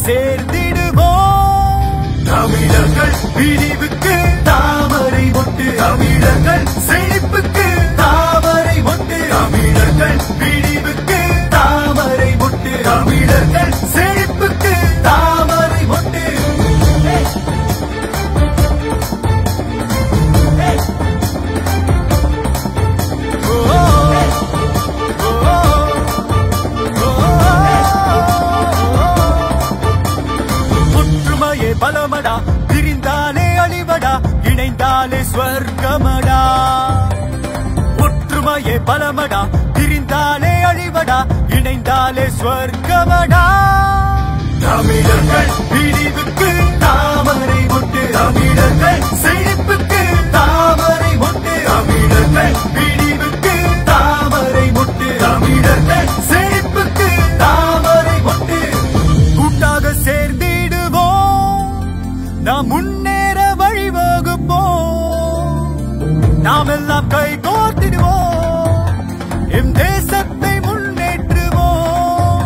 சேர்ந்திடுவோம். தமிழர்கள் விடிவுக்கு தாமரை மொட்டு, தமிழர்கள் செழிப்புக்கு தாமரை மொட்டு, தமிழர்கள் விடிவுக்கு தாமரை மொட்டு, தமிழர்கள் செழிப்புக்கு தாமரை மொட்டு. ஒற்றுமையே பலமடா, பிரிந்தாலே அழிவடா, இணைந்தாலே ஸ்வர்க்கமடா. ஒற்றுமையே பலமடா, பிரிந்தாலே அழிவடா, இணைந்தாலே ஸ்வர்க்கமடா. தமிழர்கள் விடிவுக்கு தாமரை மொட்டு, தமிழர்கள் செழிப்புக்கு தாமரை மொட்டு, தமிழர்கள் விடிவுக்கு தாமரை மொட்டு, தமிழர்கள் செழிப்புக்கு தாமரை மொட்டு. கூட்டாக சேர்ந்திடுவோம், நாம் முன்னேற வழிவகுப்போம். நாம் எல்லாம் கை கோர்த்திடுவோம், எம் தேசத்தை முன்னேற்றுவோம்.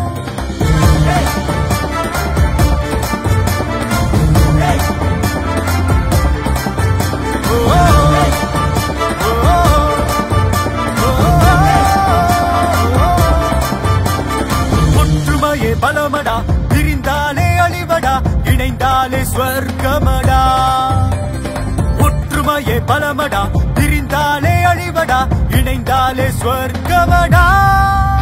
ஒற்றுமையே பலமடா, பிரிந்தாலே அழிவடா, இணைந்தாலே ஸ்வர்க்கமடா. ஒற்றுமையே பலமடா, பிரிந்தாலே அழிவடா, இணைந்தாலே ஸ்வர்க்கமடா.